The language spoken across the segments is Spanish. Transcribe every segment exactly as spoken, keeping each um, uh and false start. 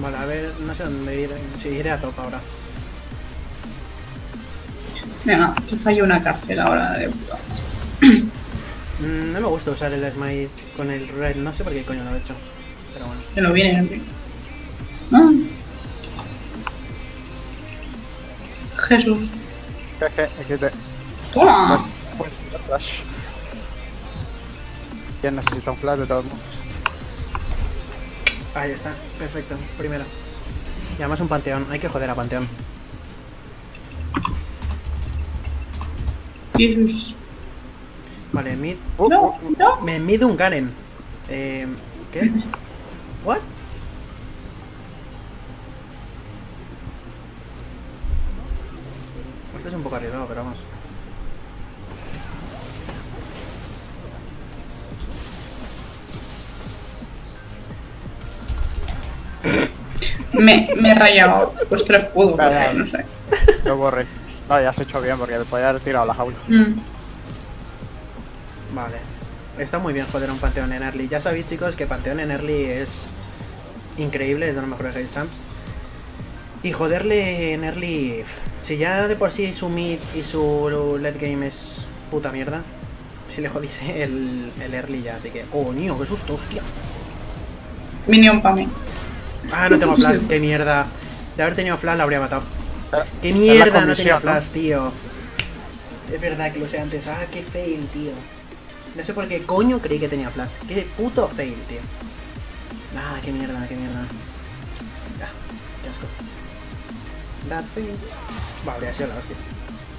Vale, a ver, no sé dónde ir. Si iré a top ahora. Venga, te falló una cárcel ahora de puta. Mm, no me gusta usar el smite con el red, no sé por qué coño lo he hecho. Pero bueno. Se lo viene, en fin. Ah. Jesús. Jeje, X D. ¡Toma! Flash. ¿Quién necesita un flash de todos modos? Ahí está, perfecto, primero. Y además un panteón, hay que joder a panteón. Jesús. Vale, mid. Uh, No, uh, uh. no. Me mid un Garen. Eh. ¿Qué? ¿What? Esto es un poco arriesgado, pero vamos. Me, me he rayado vuestro escudo, Vale, porque vale. no sé. Lo borré. No, ya has hecho bien porque te podía haber tirado la jaula. Mm. Vale. Está muy bien joder a un panteón en early. Ya sabéis, chicos, que panteón en early es increíble, es de los mejores hate champs. Y joderle en early, si ya de por sí su mid y su late game es puta mierda, si le jodise el, el early ya, así que... ¡Coño, qué susto, hostia! Minion para mí. Ah, no tengo flash, Sí. qué mierda. De haber tenido flash la habría matado. ¡Qué Es la mierda, no comisión, tenía ¿no? flash, tío! Es verdad que lo sé antes. Ah, qué fail, tío. No sé por qué coño creí que tenía flash. Qué puto fail, tío. Ah, qué mierda, qué mierda. Ah, qué asco. That's it. Vale, ha sido la hostia.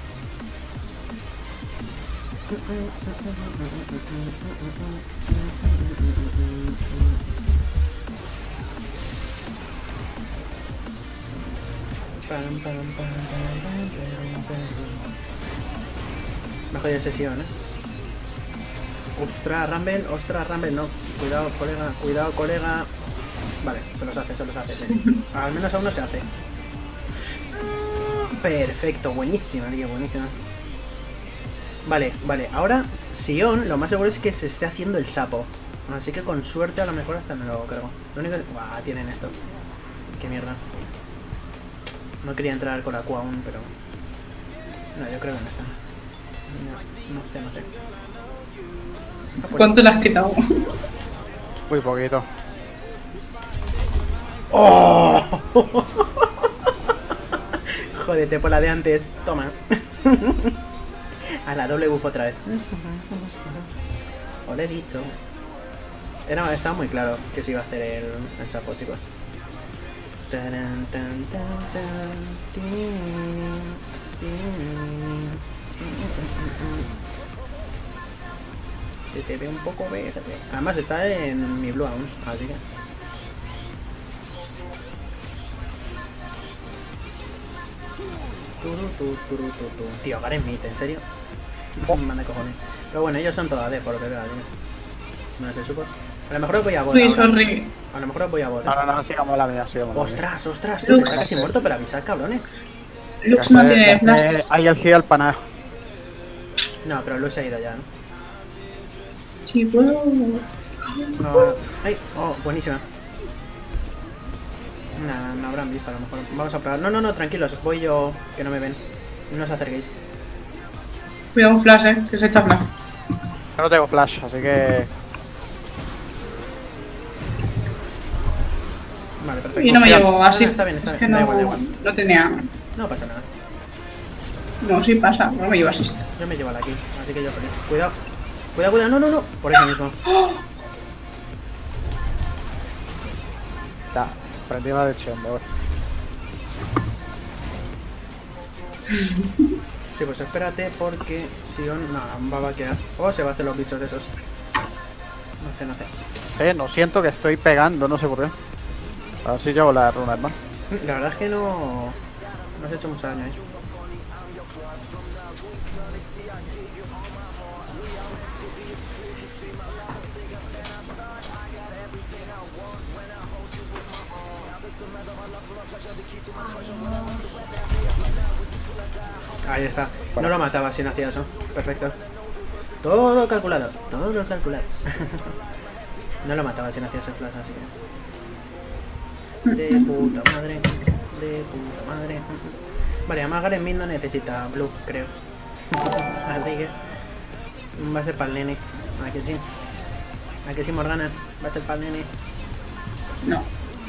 Me jodí sesión, eh. Ostras, Rumble, ostras, Rumble, no. Cuidado, colega, cuidado, colega. Vale, se los hace, se los hace, sí. Al menos a uno se hace. Perfecto, buenísima, tío, buenísima. Vale, vale, ahora Sion, lo más seguro es que se esté haciendo el sapo. Así que con suerte a lo mejor hasta me lo cargo. Lo único que... Buah, tienen esto. Qué mierda. No quería entrar con la Q aún, pero... No, yo creo que no está. No, no sé, no sé. Ah, pues- ¿Cuánto le has quitado? Muy poquito. ¡Oh! Jódete por la de antes. Toma. A la doble buff otra vez. Os lo he dicho. Era, estaba muy claro que se iba a hacer el, el sapo, chicos. Taran, tan, tan, tan, tin, tin. Se te ve un poco verde. Además está en mi blue aún, así que... Turu, tu, turu, tu, tu. Tío, Garen Meat, ¿en serio? Manda cojones. Pero bueno, ellos son todas de por lo que veo, tío. No sé, supo. A lo mejor voy a bot. Uy, ahora. sorry. A lo mejor voy a bot. No, no, no, sigamos la mía, sigamos la mía. Ostras, ostras, tú, que está casi muerto, pero avisad, cabrones. Lux no tiene Ya sé, flash. Hay el heal para nada. No, pero Luz se ha ido ya, ¿no? Sí, puedo. No, ay, oh, buenísima. Nada, no habrán visto a lo mejor. Vamos a probar. No, no, no, tranquilos, voy yo, que no me ven. No os acerquéis. Cuidado un flash, eh, que se echa flash. Yo no tengo flash, así que... Vale, perfecto. Y no me Hostia. llevo Ah, así. está bien, está Es bien. que Da no, igual, da igual. no tenía. No pasa nada. No, sí pasa, no me llevo assist. Yo me llevo a la kill, así que yo feliz. Cuidado. Cuidado, cuidado, no, no, no. Por eso mismo. Ya, prendí la lección de hoy. Sí, pues espérate porque Sion... No, va a vaquear. Oh, se va a hacer los bichos esos. No sé, no sé. Eh, no siento que estoy pegando, no sé por qué. A ver si llevo la runa, hermano. La verdad es que no... No has hecho mucho daño ahí. Ahí está. No lo mataba si no hacía eso. Perfecto. Todo calculado. Todo calculado. No lo mataba si no hacía ese flash, así que... De puta madre. De puta madre. Vale, además Garen Mid no necesita blue, creo. Así que va a ser para el nene. ¿A que sí? ¿A que sí, Morgana? ¿Va a ser para el nene? No.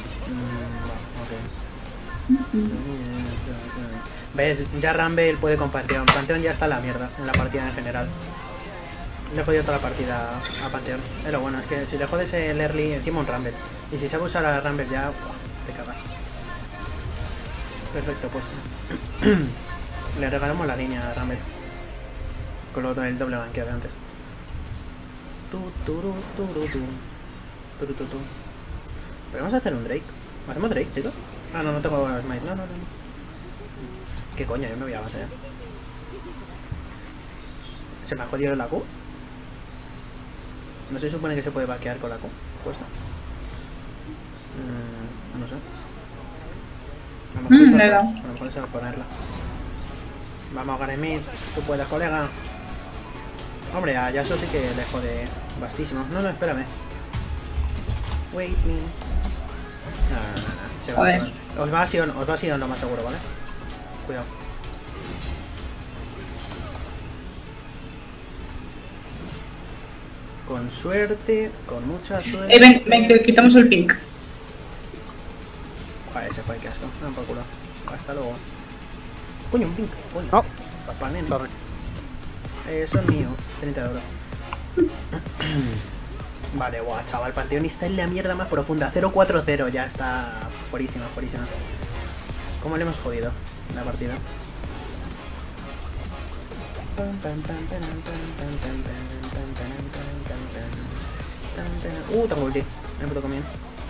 Mm, ok. ¿Ves? Ya Rumble puede con Panteón. Panteón ya está en la mierda en la partida en general. Le he jodido toda la partida a Panteón. Es lo bueno, es que si le jodes el early, encima un Rumble. Y si sabe usar a Rumble ya, ¡buah! Te cagas. Perfecto, pues. Le regalamos la línea a Rumble. Con lo del doble banqueo de antes. Tu, turu, turu, tu. Turu, tu, tu. Pero vamos a hacer un Drake. ¿Hacemos Drake, chicos? Ah, no, no tengo Smite. No, no, no. ¿Qué coño? Yo me voy a base. ¿Se me ha jodido la Q? ¿No se supone que se puede vaquear con la Q? Cuesta. Mm, no sé. A lo mejor, Mm, se, le va, da. a lo mejor se va a ponerla. Vamos, Garemid. Tú puedes, colega. Hombre, a Yasuo sí que le jode bastísimo. No, no, espérame. Wait me. No, no, no, no. Se va, Joder. se va. Os va a Sion, os va a Sion lo más seguro, ¿vale? Cuidado. Con suerte, con mucha suerte. Eh, ven, ven, que quitamos el pink. Joder, ese fue el casco. No, por culo. Hasta luego. Coño, un pink. Coño. No. Papá, nene. Sorry. Eso es mío. treinta de oro. Vale, guau, chaval. Panteón está en la mierda más profunda. cero cuatro cero. Ya está fuerísima, fuerísima. ¿Cómo le hemos jodido la partida? Uh, tengo ulti. Me puto comiendo.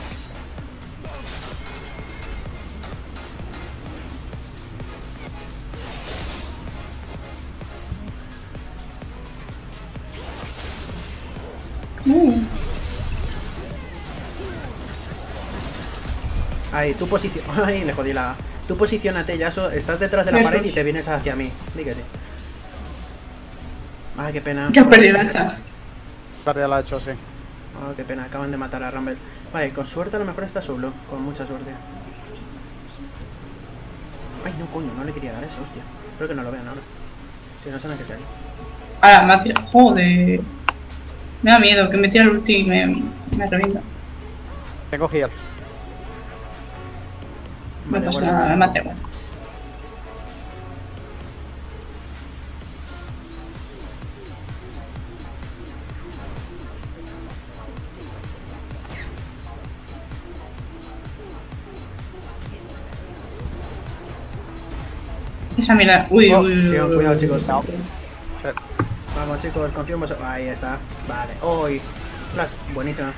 Uh, Ahí, tu posición. Ay, le jodí la. Tú posicionate, Yasuo. Estás detrás de la Eso. pared y te vienes hacia mí. Di que sí. Ay, qué pena. que has perdido la hacha. Ya la he hecho, sí. Oh, qué pena, acaban de matar a Rumble. Vale, con suerte a lo mejor está solo. Con mucha suerte. Ay, no, coño, no le quería dar eso, hostia. Espero que no lo vean ahora. Si no, saben que sea ahí. Ahora, me ha tirado. Joder. Me da miedo que me tire el ulti y me, me revienta. Tengo heal. No Vale, pasa bueno. nada, me mate igual. Esa mira. Uy, Oh, uy, uy, sí, uy, cuidado, uy, chicos. uy. No. Vamos, chicos, confío en vosotros. Ahí está. Vale. Uy. Flash, buenísima.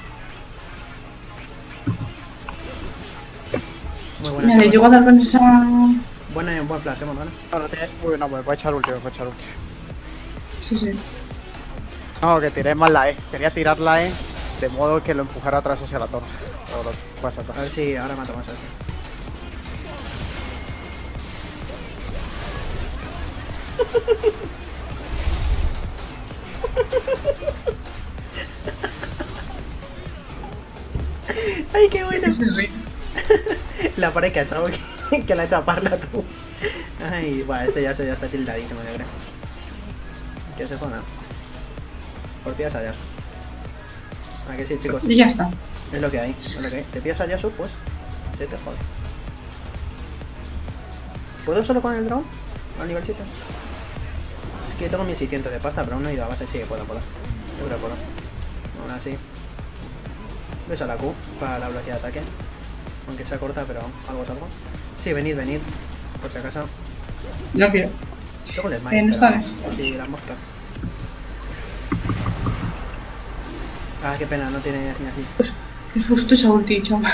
Muy buena. Me le chicos. llego a dar con esa. Buena, buen flash, hemos ganado. No, no tiene... Uy, no, me voy a echar ulti, me voy a echar ulti. Sí, sí. No, que tiré mal la E. Quería tirar la E de modo que lo empujara atrás hacia la torre. Pero lo pasa A ver atrás. si ahora matamos a este. Ay, qué bueno. Sí, sí. La pared que ha echado, que, que la ha echado parla tú. Ay, bueno, este ya, ya está tildadísimo, yo creo. Que se joda. Por pillas a Yasuo. ¿A que sí, chicos? Y ya está. Es lo que hay, es lo que hay. ¿Te pillas a Yasuo? Pues se te jode. ¿Puedo solo con el drone? Al nivel siete. Es que tengo mil seiscientos de pasta, pero aún no he ido a base. Sí, puedo, puedo. Yo creo que puedo. Aún así. Ves a la Q para la velocidad de ataque. Aunque sea corta, pero algo es algo. Sí, venid, venid. Por si acaso. No quiero. Tengo el smite. Eh, no pero- sabes. Sí, las moscas. Ah, qué pena, no tiene ni assist. Pues, qué susto esa ulti, chaval.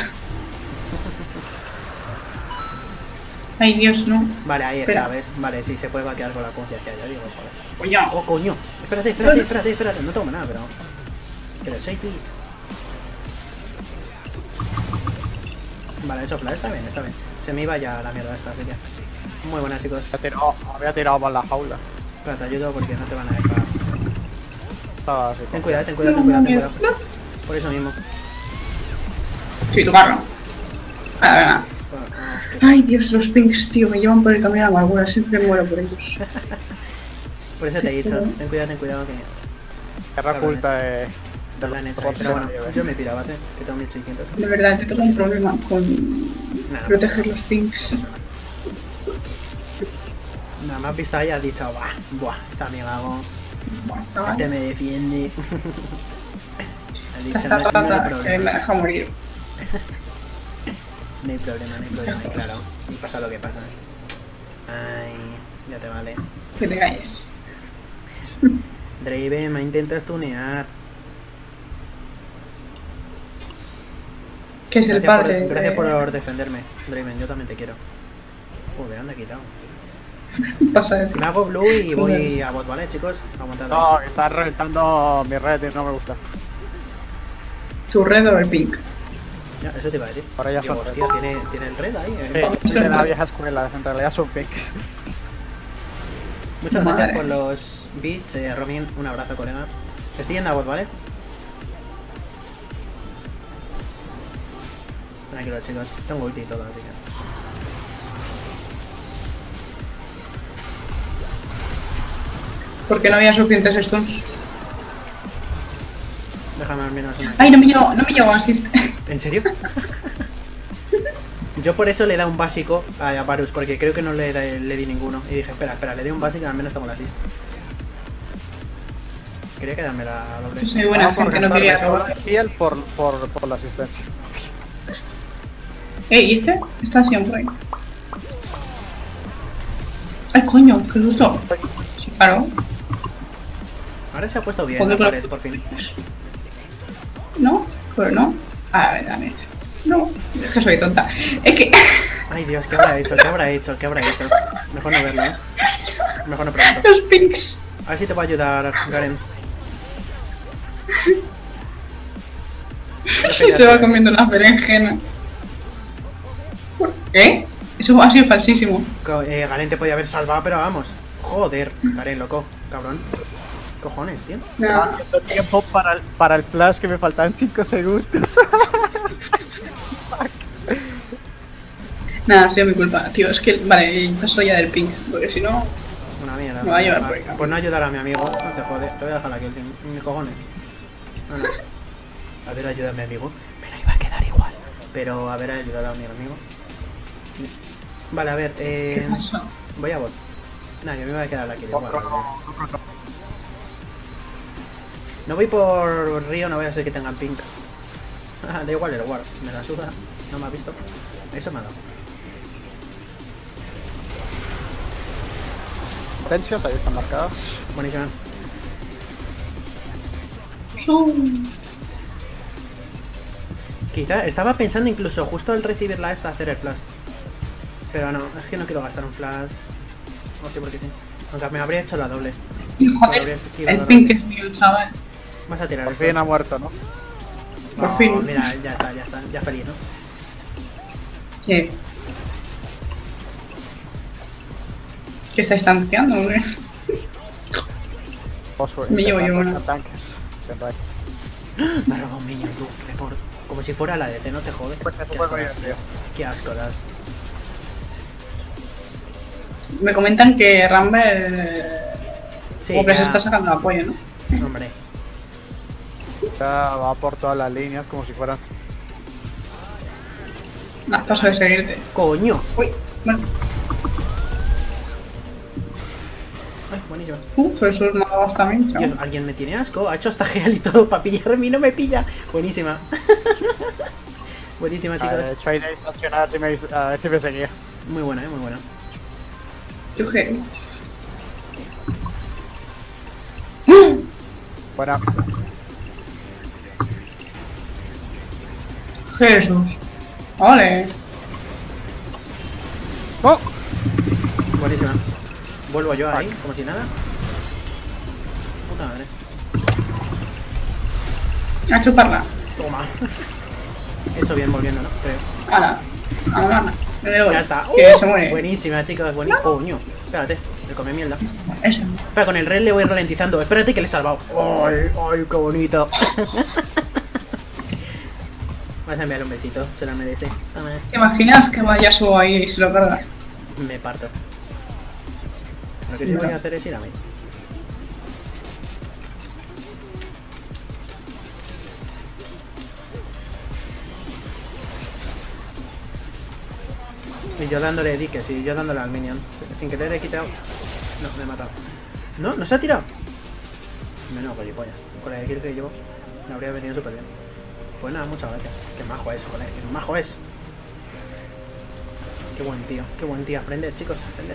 Ay, Dios, no. Vale, ahí Espera. está, ¿ves? Vale, sí, se puede vaquear con la Q. Ya, ya, ya digo, joder. Coño. Oh, coño. Espérate, espérate, espérate, espérate. No tomo nada, pero. Pero soy Twitch. Vale, hecho flash, está bien, está bien. Se me iba ya la mierda esta, así que. Muy buena, chicos. Había tirado, había tirado mal la jaula. Espera, te ayudo porque no te van a dejar. Estaba así. Ten cuidado, ten cuidado, ten No, cuidado, ten miedo. cuidado. Por eso mismo. Sí, tu carro. A ver, nada. Ay, Dios, los pinks, tío, me llevan por el camino de la amargura. Siempre muero por ellos. Por eso te he dicho, ten cuidado, ten cuidado que... Guerra oculta de... Te la han hecho ahí. Pero bueno, yo me piraba, ¿eh? Que tengo mil seiscientos. De verdad, yo tengo un problema con Nada, proteger los pinks. Nada más visto ahí has dicho, buah, buah, esta amiga hago... Buah, Este chaval. me defiende. Has dicho, Esta no, no hay rata que me problema. deja morir. No hay problema, no hay problema, y claro. Y pasa lo que pasa. Ay, ya te vale. Que te calles. Draven, me intentas tunear. Que es el Gracias, padre. por, gracias de- por defenderme, Draven, yo también te quiero. Joder, anda quitado. Pasa de ti. Me hago blue y voy a bot, ¿vale, chicos? Aguantad. No, que estás reventando mi red y no me gusta. ¿Tu red o el pink? Ya, eso te iba a decir. Ahora ya Digo, son hostia, tiene, tiene el red ahí. eh. Sí, de la vieja escuela, en realidad son pics. Muchas Madre. gracias por los bits, eh, Romin. Un abrazo, colega. Estoy yendo a bot, ¿vale? Tranquilo, chicos. Tengo ulti y todo, así que... ¿Por qué no había suficientes stuns? Déjame al menos una. Ay, no me llegó, no me llegó assist. ¿En serio? Yo por eso le he dado un básico a a Varus, porque creo que no le, le di ninguno. Y dije, espera, espera, le di un básico y al menos tengo la assist. Quería quedarme la doble. Yo soy buena gente, no quería robar. Heal por, por, por la asistencia. Ey, ¿y este? Está siempre ahí. Ay, coño, qué susto. Sí, claro. Ahora se ha puesto bien Joder, la pero- pared, por fin. ¿No? Pero no. A ver, dame. No, es que soy tonta. Es que... Ay, Dios, ¿qué habrá hecho? ¿Qué habrá hecho? ¿Qué habrá hecho? Mejor no verlo, ¿eh? Mejor no pregunto. los pinks. A ver si te va a ayudar, Garen. Se va comiendo una berenjena. ¿Por qué? Eso ha sido falsísimo. Co- Eh, Garen te podía haber salvado, pero vamos. Joder, Garen, loco, cabrón. ¿Qué cojones, tío? Nada. Haciendo tiempo para el, para el flash que me faltan cinco segundos. Nada, ha sido mi culpa. Tío, es que... Vale, paso ya del pink. Porque si no... Una mierda. Me va a llevar Ah, por acá. Por no ayudar a mi amigo. No te jode, te voy a dejar aquí, tío. Mis cojones. No, no. A ver, ayuda a mi amigo. Me la iba a quedar igual. Pero haber ayudado a mi amigo. Sí. Vale, a ver, ¿Qué eh. pasa? Voy a bot. Nah, yo me voy a quedar aquí. Igual, vale. No voy por Río, no voy a ser que tengan pink. Ah, da igual el war, me la suda. No me ha visto. Eso me ha dado. Potencias, ahí están marcadas. Buenísima. Zoom. Quizá estaba pensando incluso justo al recibir la esta hacer el flash. Pero no, es que no quiero gastar un flash. No sé por qué sí. Aunque me habría hecho la doble. Joder, el pink es mío, chaval. Vas a tirar Por esto. fin ha muerto, ¿no? Por No, fin. mira, ya está, ya está. Ya feliz, ¿no? Sí. ¿Qué estáis tanqueando, hombre? Fosfo, Me llevo yo intentando una. hacer tanques. Siempre hay. Me ha robado un minion, tú. Qué por... Como si fuera la D C, no te jode. Pues me Qué subo asco el das, vídeo, Qué asco das. Me comentan que Rumble... Sí, como que ya- se está sacando apoyo, ¿no? Hombre. Ya va por todas las líneas como si fueran. Nah, paso de seguirte. ¡Coño! Uy, bueno. Ay, buenísimo. Uh, soy sus magos también, Dios, chaval. alguien me tiene asco. Ha hecho hasta gel y todo para pillarme y no me pilla. Buenísima. Buenísima, De chicos. hecho, hay de estacionar a ver si me, a ver si me seguía. Muy buena, eh, muy buena. Yo qué. Buena. Jesús. Ole. ¡Oh! Buenísima. Vuelvo yo ahí, como si nada. Puta madre. A chuparla. Toma. He hecho bien volviendo, ¿no? Creo. Ala. Ala. Me doy. Ya está. Que ¡Uh! se muere. Buenísima, chicos. Buenísima. Coño. Espérate. Le come mierda. Eso. Espera, con el red le voy ralentizando. Espérate que le he salvado. ¡Ay, ay, qué bonito! Vas a enviarle un besito, se la merece. Toma. ¿Te imaginas que vaya subo ahí y se lo carga? Me parto. Lo que sí voy a hacer es ir a mí. Y yo dándole diques y yo dándole al minion. Sin querer he quitado. No, me he matado. No, no se ha tirado. Menos gilipollas. Con la de kill que llevo, me habría venido súper bien. Pues nada, muchas gracias. Qué majo es, joder, qué majo es. Qué buen tío, qué buen tío. Aprended, chicos, aprended.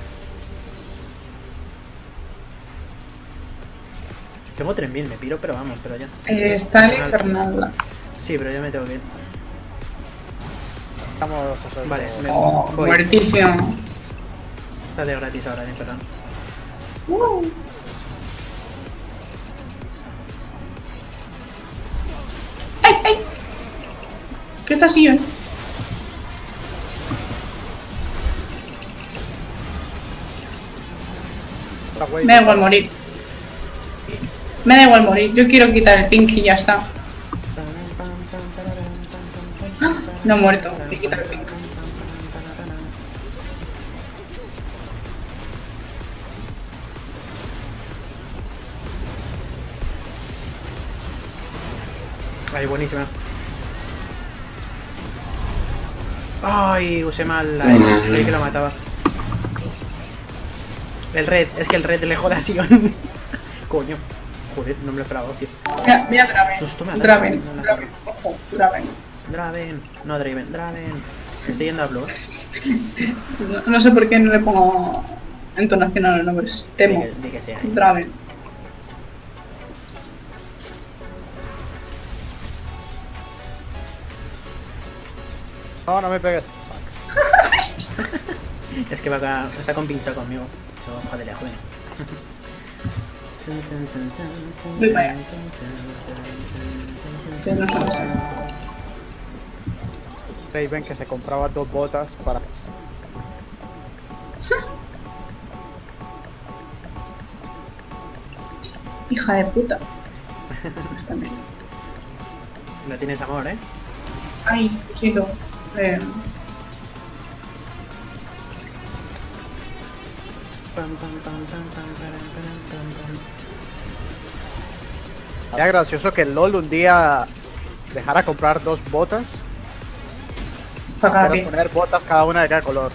Tengo tres mil, me piro, pero vamos, pero ya. Eh, está el infernal. Sí, pero ya me tengo que ir. Estamos a hacer Vale, todo. me Oh, voy. muertísimo. Está de gratis ahora, eh, perdón. Uh. ¡Ay, ay! ¿Qué está así, eh? La wave. Me da igual morir. Me da igual morir. Yo quiero quitar el pink y ya está. ¡Ah! No he muerto. Voy a quitar el pink. Ay, buenísima. Ay, usé mal la E. Creí que lo mataba. El red, es que el red le jode a Sion. Coño. Joder, no me lo esperaba, hostia. Mira, mira Draven. Susto me ha dado. Draven. No, no, Draven. Ojo, Draven. Draven, no Draven, Draven. Estoy yendo a Blue. No, no sé por qué no le pongo entonación a los nombres. Di Temo. que, di que sea. Draven. No, no me pegues. Es que va acá, está compinchado conmigo. So, joder, joder. Voy para allá. Que no estamos ahí. Raven que se compraba dos botas para... Hija de puta. Está bien. No tienes amor, ¿eh? Ay, chido. Eh, Era gracioso que LOL un día dejara comprar dos botas. para Para poner botas cada una de cada color.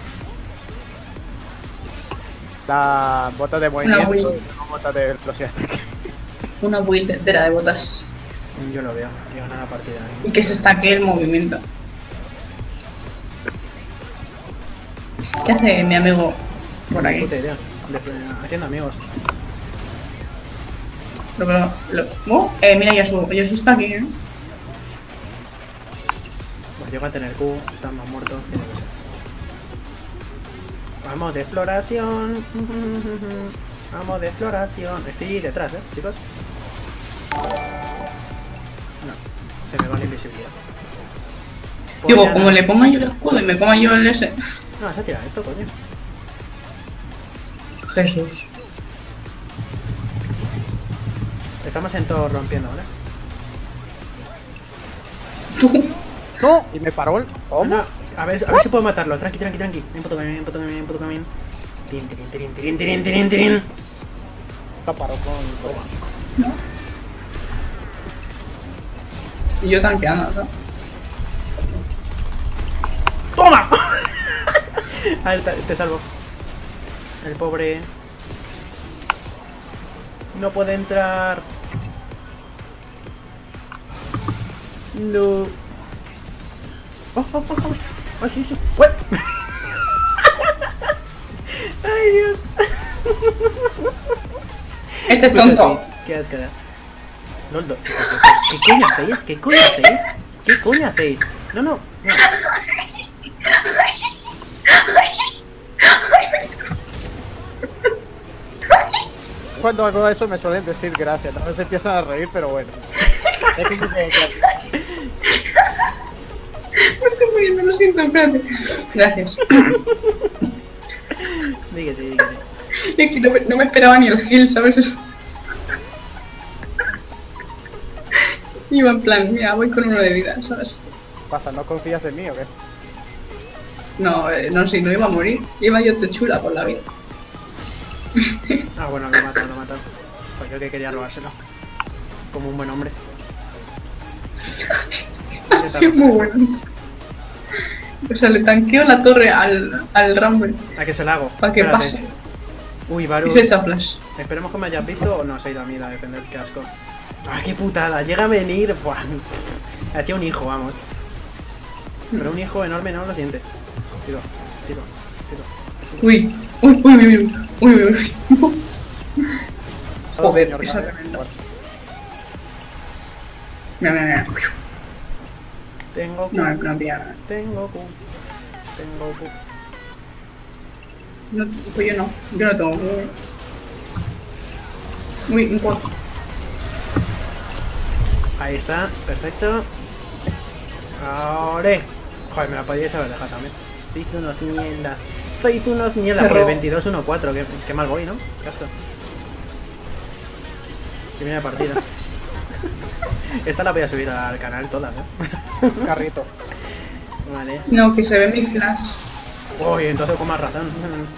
La bota de movimiento Wii. y la bota de velocidad. una build entera de botas. Yo lo veo, yo ganar la partida. ¿eh? Y que se estaque el movimiento. ¿Qué hace mi amigo por aquí? Puta idea. De- haciendo amigos. Lo, lo, lo- oh, eh, mira, Yasuo. Yasuo está aquí, ¿eh? Pues llega a tener Q, está más muerto. Tiene que ser. Vamos de exploración. Vamos de exploración. Estoy detrás, ¿eh, chicos? No, se me va la invisibilidad. Pues Digo, ya como no. le ponga yo el escudo y me coma yo el S. No, se ha tirado esto, coño. Jesús. Estamos en todo rompiendo, ¿vale? ¡No! Y me paró el... ¿Cómo? No, a ver, a ver si puedo matarlo. Tranqui, tranqui, tranqui. En puto camino, en puto camino, en puto camino. Tirin, tirin, tirin, tirin, tirin, tirin, tirin. La paró con... Y yo tanqueando, ¿no? ¡Toma! A ver, te, te salvo. El pobre... No puede entrar. No. Oh, oh, oh, oh. Ay, sí, sí. Ué. Ay, Dios. Este es tonto. Qué asco da. Loldo. ¿Qué, qué, qué coño hacéis? ¿Qué coño hacéis? ¿Qué coño hacéis? No, no. no. Cuando hago eso me suelen decir gracias. A veces empiezan a reír, pero bueno. Es que yo tengo que- Me estoy muriendo, lo siento, espérate. Gracias. Dígase, dígase. Es que no me, no me esperaba ni el heal, ¿sabes? Iba en plan, mira, voy con uno de vida, ¿sabes? pasa? ¿No confías en mí o qué? No, eh, no, si no iba a morir. Iba yo te chula por la vida. Ah, bueno, lo mata, lo mata. Pues yo que quería robárselo. Como un buen hombre. Ha sido muy bueno. O sea, le tanqueo la torre al, al Rumble ¿A qué se la hago? para que Espérate. pase. Uy, Y Varus. se echa flash. Esperemos que me hayas visto o no se ha ido a mí a defender, qué asco. Ah, qué putada, llega a venir. Buah. Hacía un hijo, vamos. Pero un hijo enorme no lo siente. Tiro, tiro, tiro. Uy, uy, uy, uy, uy, uy, uy, uy. Joder, Señor esa Kane. reventa. Bueno, Mira, mira, mira. Tengo Q, No, no pilla nada. tengo Q, tengo Q. No, pues yo no, yo no tengo. Uy, un poco. Ahí está, perfecto. Ahora. Joder, me la podíais haber dejado también. Sois unos mierdas. Sois unos mierdas. Por el Pero- veintidós uno cuatro, qué, qué mal voy, ¿no? Casco. Que viene partida. Esta la voy a subir al canal todas, ¿eh? carrito. Vale. No, que se ve mi flash. Uy, entonces con más razón.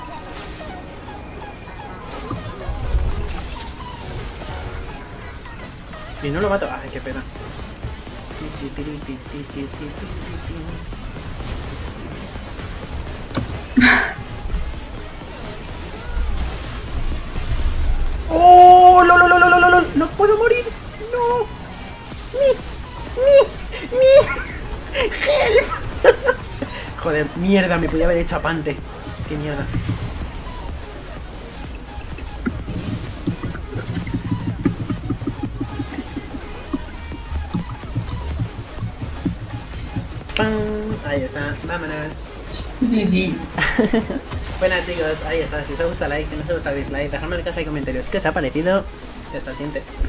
Y no lo mato. Ay, qué pena. ¡Oh! ¡Lo, lo, lo, lo, lo, lo, lo! ¡No puedo morir! ¡No! ¡Ni! ¡Ni! ¡Ni! ¡Help! Joder, mierda, me podía haber hecho apante. ¡Qué mierda! ¡Pam! Ahí está, vámonos. G G. Bueno chicos, ahí está. Si os gusta like, si no os gusta dislike, dejadme en la caja de comentarios qué os ha parecido. Hasta el siguiente.